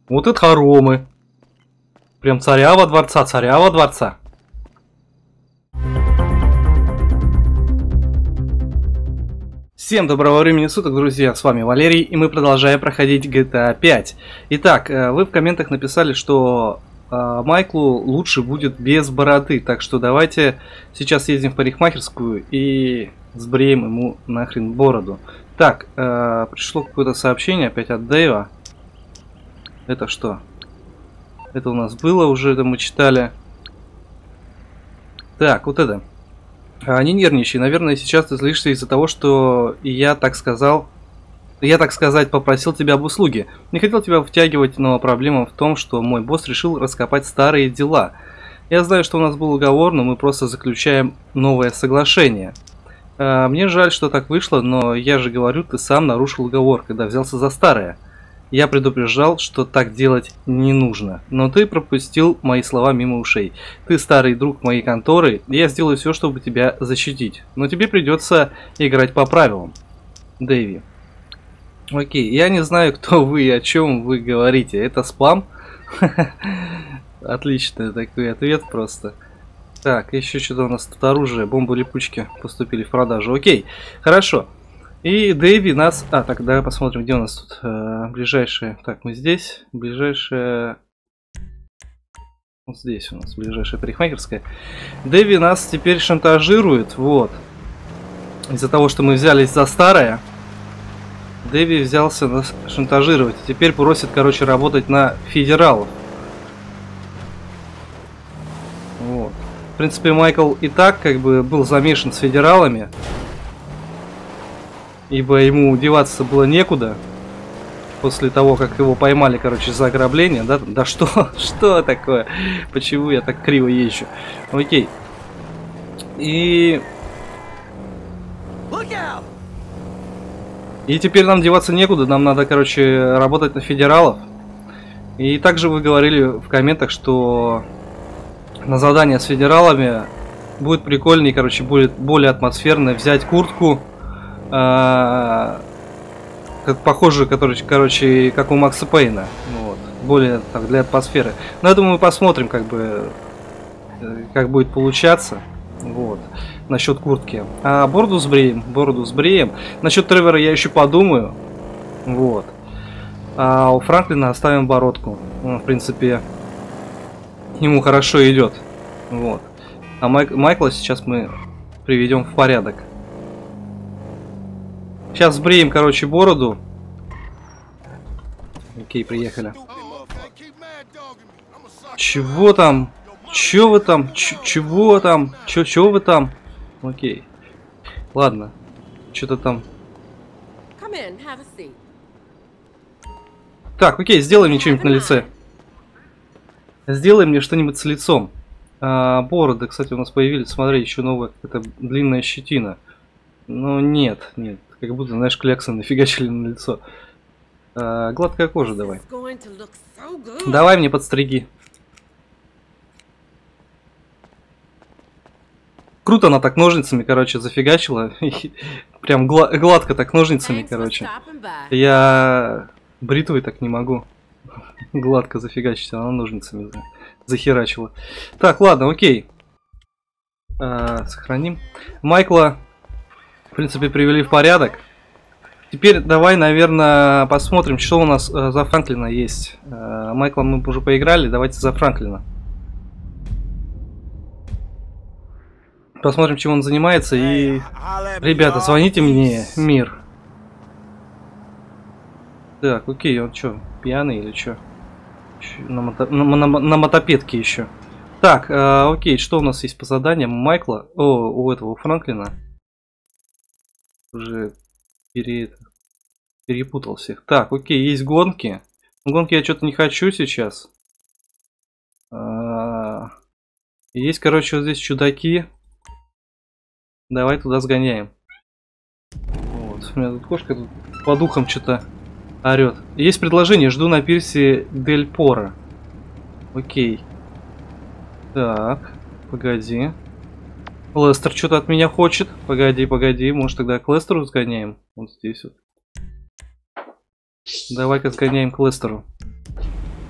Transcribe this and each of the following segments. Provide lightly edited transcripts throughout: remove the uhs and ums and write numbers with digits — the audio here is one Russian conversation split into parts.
Вот это хоромы. Прям царя во дворца, царя во дворца. Всем доброго времени суток, друзья, с вами Валерий, и мы продолжаем проходить GTA 5. Итак, вы в комментах написали, что Майклу лучше будет без бороды, так что давайте сейчас ездим в парикмахерскую и сбреем ему нахрен бороду. Так, пришло какое-то сообщение опять от Дэйва. Это что? Это у нас было уже, это мы читали. Так, вот это. Не нервничай, наверное, сейчас ты злишься из-за того, что я так сказать, попросил тебя об услуге. Не хотел тебя втягивать, но проблема в том, что мой босс решил раскопать старые дела. Я знаю, что у нас был уговор, но мы просто заключаем новое соглашение. Мне жаль, что так вышло, но я же говорю, ты сам нарушил уговор, когда взялся за старое. Я предупреждал, что так делать не нужно, но ты пропустил мои слова мимо ушей. Ты старый друг моей конторы, и я сделаю все, чтобы тебя защитить. Но тебе придется играть по правилам. Дэйви. Окей, я не знаю, кто вы и о чем вы говорите. Это спам? Отличный такой ответ просто. Так, еще что-то у нас тут оружие, бомбы-липучки поступили в продажу. Окей, хорошо. И Дэйви нас... так, давай посмотрим, где у нас тут ближайшие... Так, мы здесь. Ближайшая... Вот здесь у нас ближайшая парикмахерская. Дэйви нас теперь шантажирует, вот. Из-за того, что мы взялись за старое. Дэйви взялся нас шантажировать. Теперь просит, короче, работать на федералов. Вот. В принципе, Майкл и так, как бы, был замешан с федералами. Ибо ему деваться было некуда. После того, как его поймали, короче, за ограбление. Да что? Что такое? Почему я так криво езжу? Окей. И теперь нам деваться некуда. Нам надо, короче, работать на федералов. И также вы говорили в комментах, что на задание с федералами будет прикольнее, короче, будет более атмосферно взять куртку. Похоже, короче, как у Макса Пейна. Вот. Более так, для атмосферы. Но я думаю, мы посмотрим, как будет получаться. Вот. Насчет куртки. А бороду сбреем. Насчет Тревора я еще подумаю. Вот. А у Франклина оставим бородку. Он, в принципе, ему хорошо идет. Вот. А Майкла сейчас мы приведем в порядок. Сейчас сбреем, короче, бороду. Окей, приехали. Чего там? Чё вы там? Чего там? Чё вы там? Окей. Ладно. Что-то там. Так, окей, сделай мне что-нибудь на лице. Сделай мне что-нибудь с лицом. Бороды, кстати, у нас появились. Смотри, еще новая какая-то длинная щетина. Но нет. Как будто, знаешь, кляксы нафигачили на лицо. Гладкая кожа давай. Давай мне подстриги. Круто она так ножницами, короче, зафигачила. Прям гладко так ножницами, короче. Я бритвой так не могу. Гладко зафигачить, она ножницами захерачила. Так, ладно, окей. Сохраним. Майкла, в принципе, привели в порядок. Теперь давай, наверное, посмотрим, что у нас за Франклина есть. Майкла мы уже поиграли, давайте за Франклина. Посмотрим, чем он занимается. И, ребята, звоните мне, мир. Так, окей, он что, пьяный или что? На мотопедке еще. Так, окей, что у нас есть по заданиям? Майкла, у этого, у Франклина. Уже перепутал всех. Так, окей, есть гонки. Гонки я что-то не хочу сейчас. Есть, короче, вот здесь чудаки. Давай туда сгоняем. Вот, у меня тут кошка тут по духам что-то орет. Есть предложение, жду на пирсе Дель Поро. Окей. Так, погоди. Лестер что-то от меня хочет. Погоди. Может, тогда к Лестеру сгоняем? Вот здесь вот. Давай-ка сгоняем к Лестеру.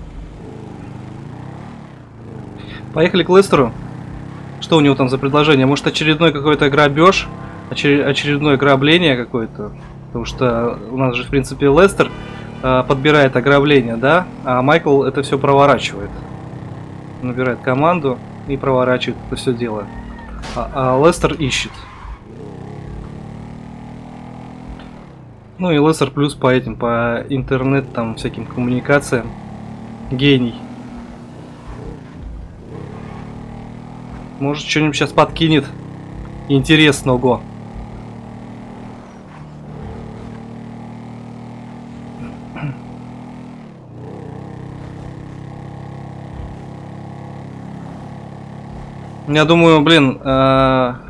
Поехали к Лестеру. Что у него там за предложение? Может, очередной какой-то грабеж? Очередное ограбление какое-то? Потому что у нас же, в принципе, Лестер подбирает ограбление, да? А Майкл это все проворачивает. Набирает команду и проворачивает это все дело. А Лестер ищет. Ну и Лестер плюс по этим, по интернет, там, всяким коммуникациям. Гений. Может, что-нибудь сейчас подкинет интересного. Я думаю, блин, для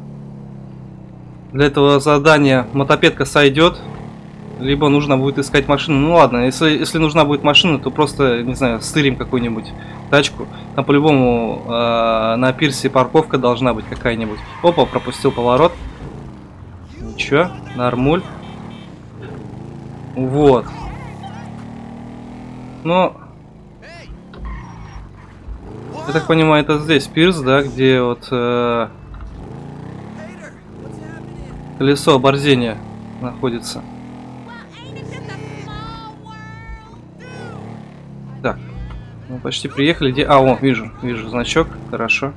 этого задания мотопедка сойдет. Либо нужно будет искать машину. Ну ладно, если нужна будет машина, то просто, не знаю, стырим какую-нибудь тачку. Там по-любому на пирсе парковка должна быть какая-нибудь. Опа, пропустил поворот. Ничего, нормуль. Вот. Но... Я так понимаю, это здесь пирс, да, где вот колесо оборзения находится. Так, мы почти приехали. Где? А, о, вижу значок, хорошо.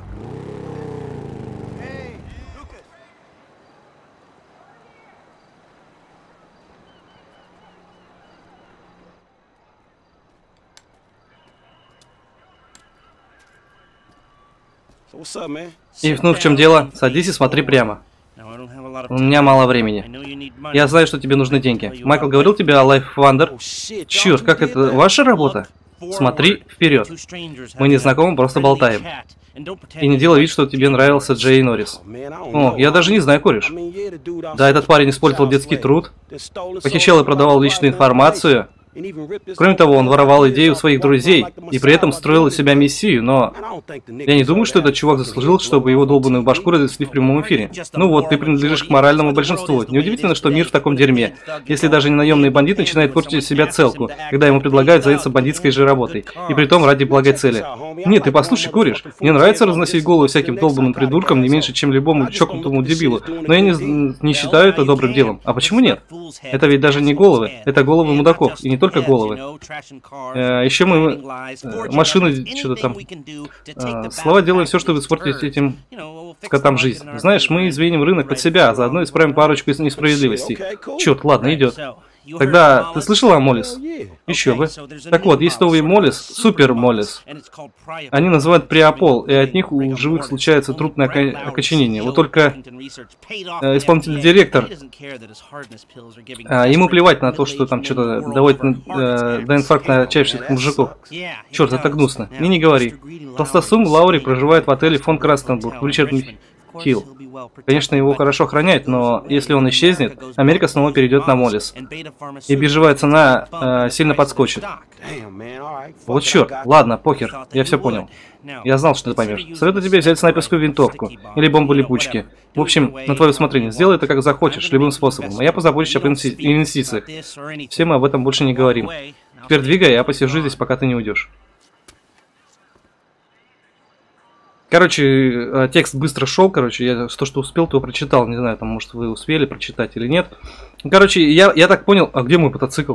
И ну в чем дело? Садись и смотри прямо. У меня мало времени. Я знаю, что тебе нужны деньги. Майкл говорил тебе о Life Wonder? Черт, как это? Ваша работа? Смотри вперед. Мы не знакомы, просто болтаем. И не делай вид, что тебе нравился Джей Норрис. О, я даже не знаю, кореш. Да, этот парень использовал детский труд, похищал и продавал личную информацию. Кроме того, он воровал идеи у своих друзей и при этом строил из себя мессию, но я не думаю, что этот чувак заслужил, чтобы его долбанную башку разнесли в прямом эфире. Ну вот, ты принадлежишь к моральному большинству. Неудивительно, что мир в таком дерьме. Если даже наемный бандит начинает портить из себя целку, когда ему предлагают заняться бандитской же работой. И притом ради благой цели. Нет, ты послушай, куришь. Мне нравится разносить голову всяким долбанным придуркам не меньше, чем любому чокнутому дебилу. Но я не считаю это добрым делом. А почему нет? Это ведь даже не головы. Это головы мудаков. И не только головы. Еще мы машины что-то там. Слова делаем все, чтобы испортить этим котам жизнь. Знаешь, мы извиним рынок под себя, а заодно исправим парочку несправедливостей. Черт, ладно, идет. Тогда ты слышал о Моллис? Еще бы. Так вот, есть новый Моллис, Супер Моллис. Они называют Приапол, и от них у живых случается трупное окоченение. Вот только исполнительный директор, ему плевать на то, что там что-то доводит до инфаркта отчаявшихся мужиков. Черт, это гнусно. Мне не говори. Толстосум Лаури проживает в отеле фон Крастенбург в Ричард-Хилл. Конечно, его хорошо охраняют, но если он исчезнет, Америка снова перейдет на Моллис. И биржевая цена сильно подскочит. Вот черт, ладно, покер, я все понял. Я знал, что ты поймешь. Советую тебе взять снайперскую винтовку или бомбу-липучки. В общем, на твое усмотрение. Сделай это как захочешь, любым способом. А я позабочусь об инвестициях. Все мы об этом больше не говорим. Теперь двигай, я посижу здесь, пока ты не уйдешь. Короче, текст быстро шел, короче, я то, что успел, то прочитал. Не знаю, там, может, вы успели прочитать или нет. Короче, я так понял... А где мой мотоцикл?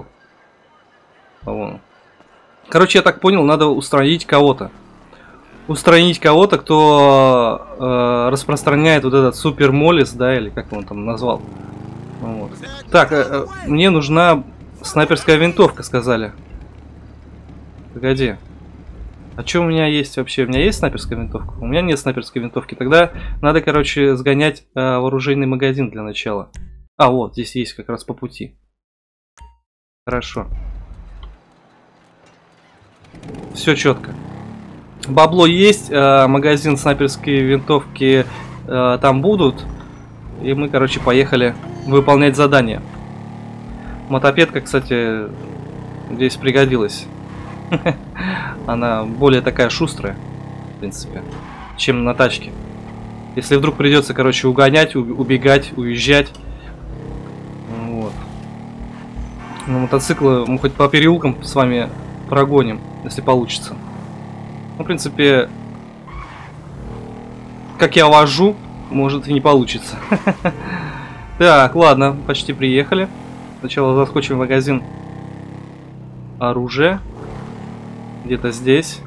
Короче, я так понял, надо устранить кого-то. Устранить кого-то, кто распространяет вот этот Супер Моллис, да, или как он там назвал. Вот. Так, мне нужна снайперская винтовка, сказали. Погоди. А что у меня есть вообще? У меня есть снайперская винтовка? У меня нет снайперской винтовки. Тогда надо, короче, сгонять вооружейный магазин для начала. А, вот, здесь есть как раз по пути. Хорошо. Все четко. Бабло есть, магазин снайперские винтовки там будут. И мы, короче, поехали выполнять задание. Мотопедка, кстати, здесь пригодилась. Она более такая шустрая, в принципе, чем на тачке. Если вдруг придется, короче, угонять, убегать, уезжать. Вот. На мотоциклы мы хоть по переулкам с вами прогоним, если получится. Ну, в принципе, как я вожу, может и не получится. Так, ладно, почти приехали. Сначала заскочим в магазин оружия. Где-то здесь.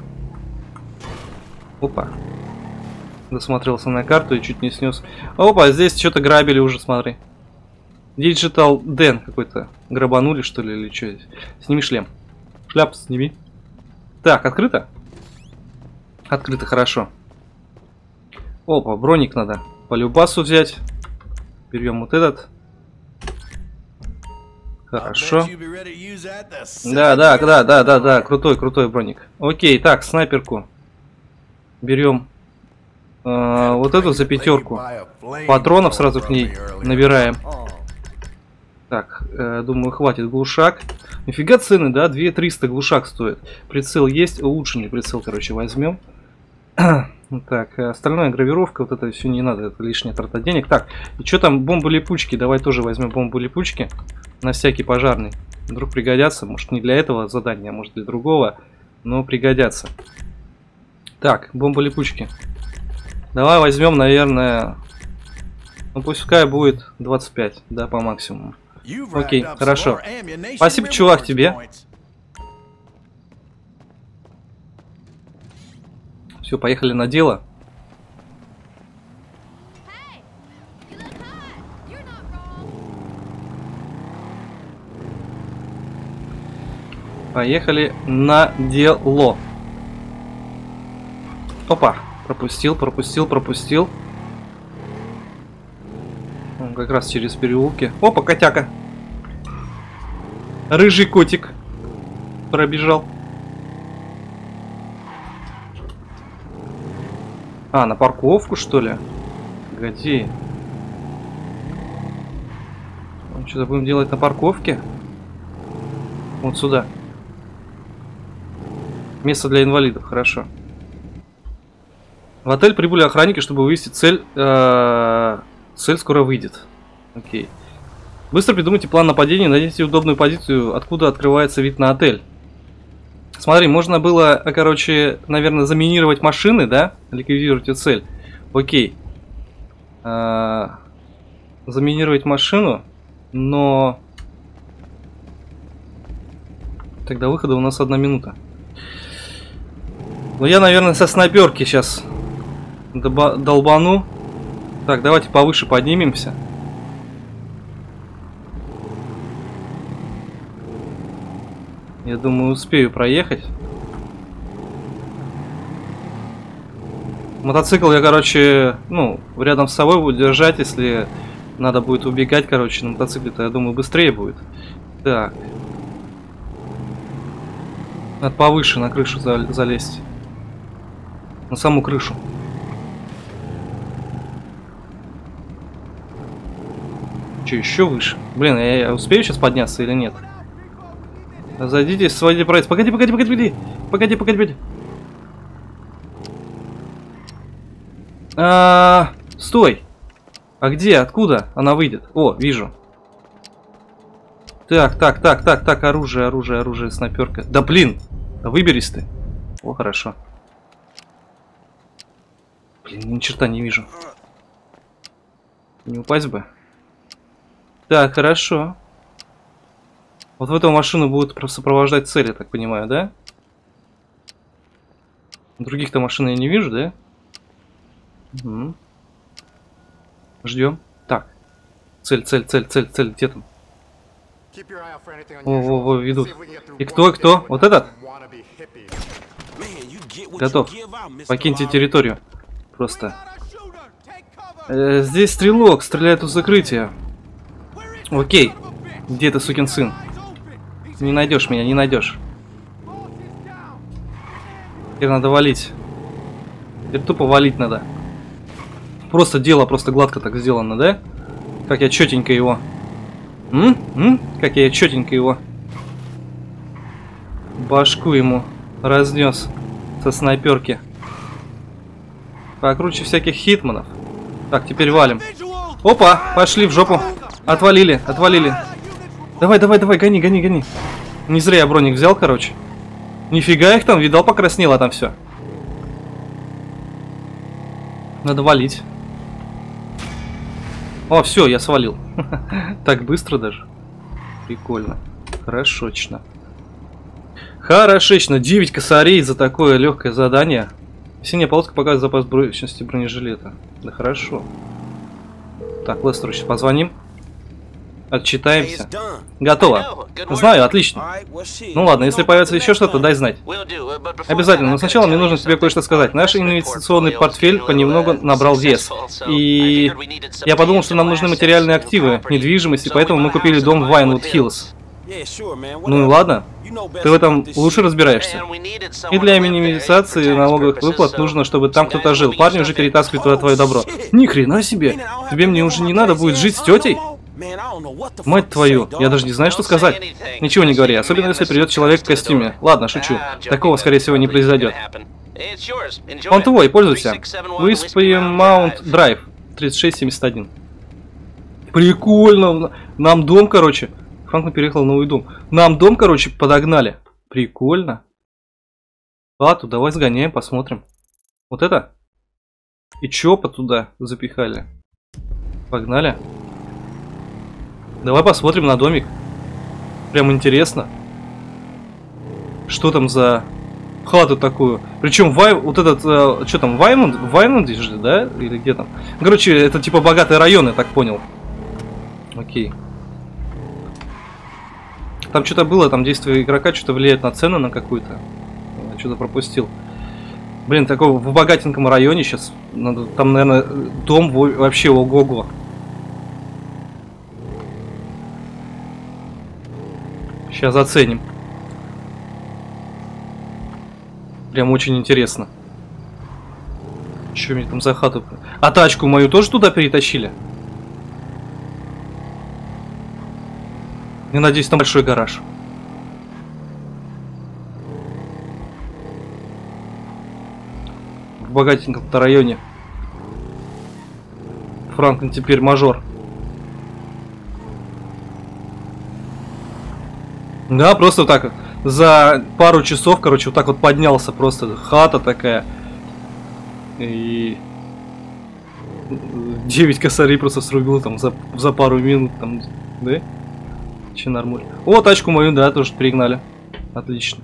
Опа. Досмотрелся на карту и чуть не снес. Опа, здесь что-то грабили уже, смотри. Digital Den какой-то. Грабанули, что ли, или что здесь? Сними шлем. Шляпу сними. Так, открыто? Открыто, хорошо. Опа, броник надо по любасу взять. Берем вот этот. Хорошо. Да. Крутой броник. Окей, так, снайперку. Берем вот эту за 5. Патронов сразу к ней набираем. Так, думаю, хватит. Глушак. Нифига цены, да? 2300 глушак стоит. Прицел есть. Улучшенный прицел, короче, возьмем. Так, остальная гравировка, вот это все не надо, это лишняя трата денег. Так, и что там, бомбы-липучки? Давай тоже возьмем бомбы-липучки. На всякий пожарный. Вдруг пригодятся. Может, не для этого задания, а может для другого. Но пригодятся. Так, бомбы-липучки. Давай возьмем, наверное... Ну, пускай будет 25, да, по максимуму. Окей, хорошо. Спасибо, чувак, тебе. Все, поехали на дело. Поехали на дело. Опа, пропустил. Он как раз через переулки. Опа, котяка. Рыжий котик пробежал. А, на парковку, что ли? Погоди. Что-то будем делать на парковке? Вот сюда. Место для инвалидов, хорошо. В отель прибыли охранники, чтобы вывести цель. Цель скоро выйдет. Окей. Быстро придумайте план нападения, найдите удобную позицию, откуда открывается вид на отель. Смотри, можно было, короче, наверное, заминировать машины, да? Ликвидируйте цель. Окей. Заминировать машину, но... Тогда выхода у нас 1 минута. Ну, я, наверное, со снайперки сейчас долбану. Так, давайте повыше поднимемся. Я думаю, успею проехать. Мотоцикл я, короче, ну, рядом с собой буду держать, если надо будет убегать, короче, на мотоцикле-то, я думаю, быстрее будет. Так. Надо повыше на крышу залезть. На саму крышу. Че, еще выше? Блин, я успею сейчас подняться или нет? Зайдите, сводите проезд. Погоди. Стой. А где? Откуда она выйдет? О, вижу. Так, оружие, снайперка. Да блин, да выберись ты. О, хорошо. Блин, ни черта не вижу. Не упасть бы. Так, хорошо. Вот в эту машину будут сопровождать цель, я так понимаю, да? Других-то машин я не вижу, да? Угу. Ждем. Так. Цель, где там? Во, ведут. И кто? Вот этот? Готов. Покиньте территорию. Просто. Здесь стрелок, стреляет из закрытия. Окей. Где ты, сукин сын? Не найдешь меня, не найдешь. Теперь надо валить. Теперь тупо валить надо. Просто дело, просто гладко так сделано, да? Как я четенько его. Как я четенько его. Башку ему разнес со снайперки. Покруче всяких хитманов. Так, теперь валим. Опа, пошли в жопу. Отвалили. Давай, гони. Не зря я броник взял, короче. Нифига их там, видал, покраснело там все. Надо валить. О, все, я свалил. Так быстро даже. Прикольно. Хорошечно. Хорошечно. 9 косарей за такое легкое задание. Синяя полоска показывает запас прочности бронежилета. Да хорошо. Так, Лестеру сейчас позвоним. Отчитаемся. Готово. Знаю, отлично. Ну ладно, если появится еще что-то, дай знать. Обязательно, но сначала мне нужно тебе кое-что сказать. Наш инвестиционный портфель понемногу набрал вес. И я подумал, что нам нужны материальные активы, недвижимость, и поэтому мы купили дом в Вайнвуд-Хиллз. Ну и ладно, ты в этом лучше разбираешься. И для минимизации налоговых выплат нужно, чтобы там кто-то жил. Парни уже перетаскивают туда твое добро. Ни хрена себе! Тебе мне уже не надо будет жить с тетей? Мать твою, я даже не знаю, что сказать. Ничего не говори, особенно если придет человек в костюме. Ладно, шучу. Такого, скорее всего, не произойдет. Он твой, пользуйся. Уиспи Маунт Драйв, 3671. Прикольно. Нам дом, короче. Франклин переехал в новый дом. Нам дом, короче, подогнали. Прикольно. Ладно, давай сгоняем, посмотрим. Вот это? И чопа туда запихали. Погнали. Давай посмотрим на домик. Прям интересно. Что там за хату такую? Причем вот этот, что там, Вайнвуд же, да? Или где там? Короче, это типа богатый район, я так понял. Окей. Там что-то было, там действие игрока что-то влияет на цену на какую-то. Что-то пропустил. Блин, такого в богатеньком районе сейчас. Надо, там, наверное, дом вообще ого-го. Сейчас оценим. Прям очень интересно. Что мне там за хату? А тачку мою тоже туда перетащили? Я надеюсь, там большой гараж. В богатеньком-то районе. Франклин теперь мажор. Да, просто вот так за пару часов, короче, вот так вот поднялся. Просто хата такая. И 9 косарей просто срубил там за пару минут. Там, да? Че нормуль. О, тачку мою, да, тоже пригнали. Отлично.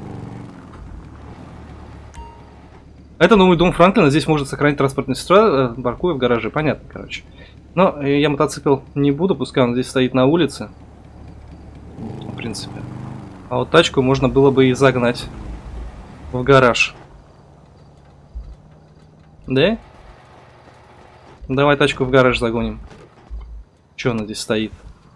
Это новый дом Франклина. Здесь можно сохранить транспортные средства, паркуя в гараже. Понятно, короче. Но я мотоцикл не буду, пускай он здесь стоит на улице. В принципе. А вот тачку можно было бы и загнать в гараж. Да? Давай тачку в гараж загоним. Че она здесь стоит?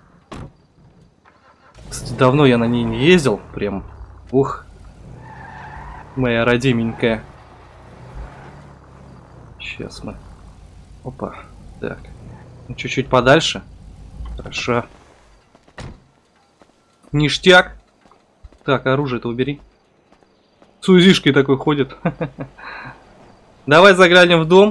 Кстати, давно я на ней не ездил. Прям. Ух. Моя родименькая. Сейчас мы. Опа. Так. Ну, чуть-чуть подальше. Хорошо. Ништяк. Так, оружие-то убери. С УЗИшкой такой ходит. Давай заглянем в дом.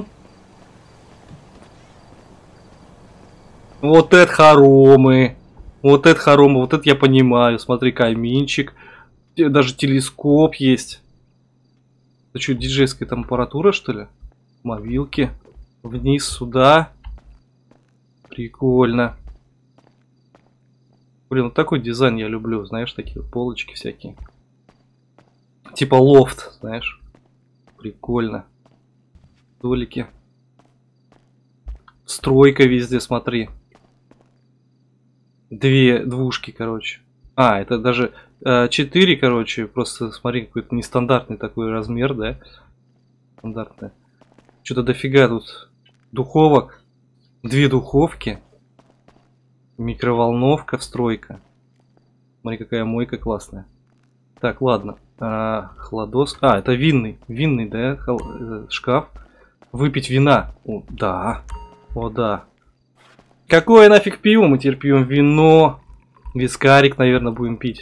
Вот это хоромы. Вот это хоромы. Вот это я понимаю. Смотри, каминчик. Даже телескоп есть. Это что, диджейская там аппаратура, что ли? Мобилки. Вниз сюда. Прикольно. Блин, вот такой дизайн я люблю. Знаешь, такие вот полочки всякие. Типа лофт, знаешь. Прикольно. Столики. Стройка везде, смотри. Двушки, короче. А, это даже 4, короче. Просто смотри, какой-то нестандартный такой размер, да? Стандартный. Что-то дофига тут духовок. 2 духовки. Микроволновка, встройка. Смотри, какая мойка классная. Так, ладно. Хладос. А, это винный. Винный, да? Шкаф. Выпить вина. О, да. О, да. Какое нафиг пиво? Мы теперь пьем вино. Вискарик, наверное, будем пить.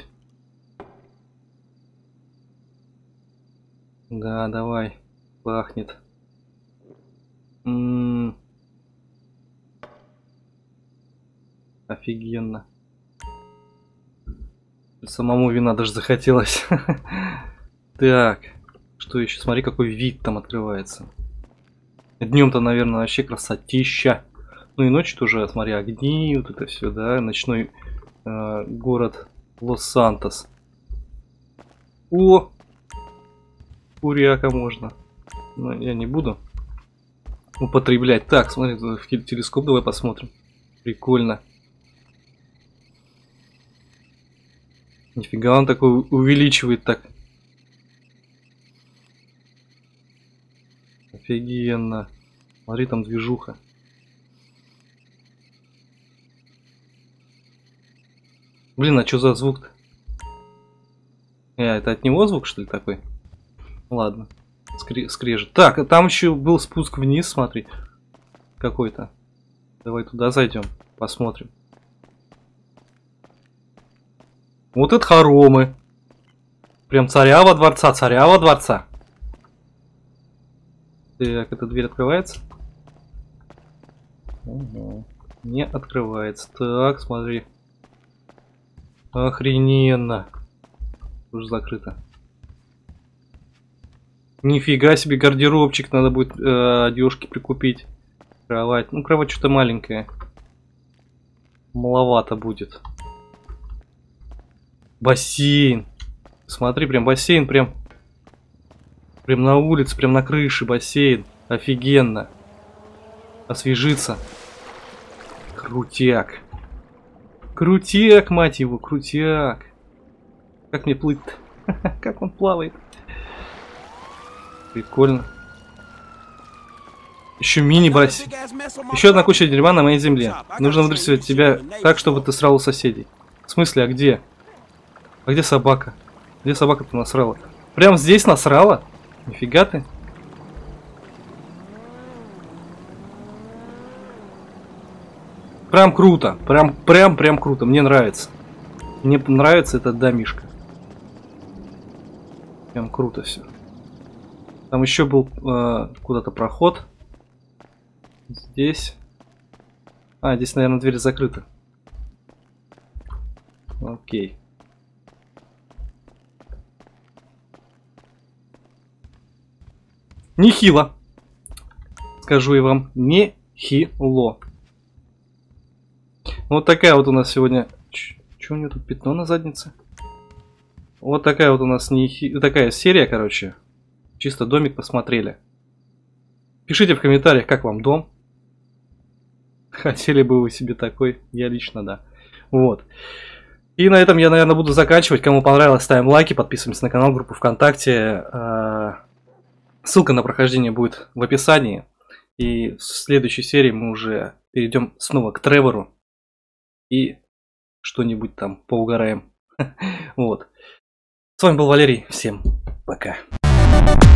Да, давай. Пахнет. Офигенно. Самому вина даже захотелось. Так. Что еще? Смотри, какой вид там открывается. Днем-то, наверное, вообще красотища. Ну и ночью тоже, смотри, огни, вот это все, да, ночной город Лос-Сантос. О! Куряка можно. Но я не буду употреблять. Так, смотри, в телескоп давай посмотрим. Прикольно. Нифига он такой увеличивает так. Офигенно. Смотри, там движуха. Блин, а что за звук-то? Это от него звук, что ли, такой? Ладно. Скрежет. Так, а там еще был спуск вниз, смотри. Какой-то. Давай туда зайдем. Посмотрим. Вот это хоромы. Прям царява дворца, царява дворца. Так, эта дверь открывается? Угу. Не открывается. Так, смотри. Охрененно. Уже закрыто. Нифига себе гардеробчик. Надо будет одежки прикупить. Кровать. Ну, кровать что-то маленькая. Маловато будет. Бассейн. Смотри, прям бассейн, прям на улице, прям на крыше бассейн. Офигенно. Освежиться. Крутяк. Крутяк, мать его, крутяк. Как мне плыть-то? Как он плавает. Прикольно. Еще мини-бассейн. Еще одна куча дерьма на моей земле. Нужно выдрессировать тебя так, чтобы ты срал у соседей. В смысле, а где? А где собака? Где собака-то насрала? Прям здесь насрала? Нифига ты. Прям круто. Прям круто. Мне нравится. Мне нравится этот домишка. Прям круто все. Там еще был куда-то проход. Здесь. А, здесь, наверное, дверь закрыта. Окей. Нехило. Скажу я вам, нехило. Вот такая вот у нас сегодня... Че у него тут пятно на заднице? Вот такая вот у нас такая серия, короче. Чисто домик посмотрели. Пишите в комментариях, как вам дом. Хотели бы вы себе такой? Я лично, да. Вот. И на этом я, наверное, буду заканчивать. Кому понравилось, ставим лайки, подписываемся на канал, группу ВКонтакте. Ссылка на прохождение будет в описании. И в следующей серии мы уже перейдем снова к Тревору. И что-нибудь там поугараем. Вот. С вами был Валерий. Всем пока.